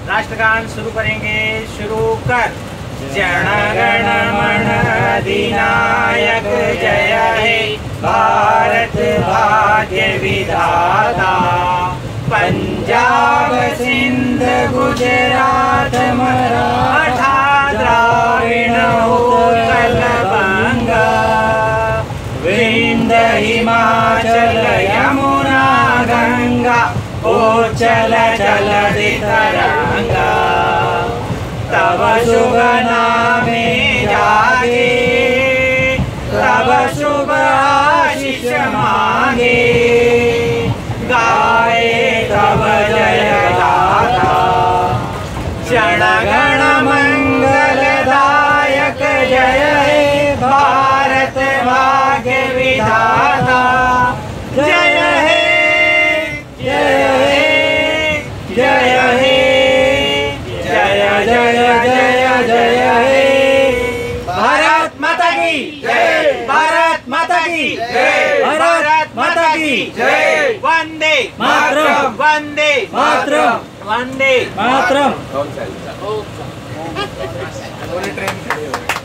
राष्ट्रगान शुरू करेंगे। शुरू कर। जन गण मन अधिनायक जय हे भारत भाग्य विधाता। पंजाब सिंध गुजरात मराठा द्राविड़ उत्कल बंगा। विंध्य हिमाचल यमुना गंगा उच्चल जलधि तरंगा। तब शुभ नामे जागे तब शुभ आशीष मांगे। गाए तब जय गाथा। जन गण मंगलदायक जय हे भारत भाग्य विधाता। जय हे जय हे जय हे जय जय जय जय हे। भारत माता की जय। भारत माता की जय। भारत माता की जय। वंदे मातरम। वंदे मातरम। वंदे मातरम।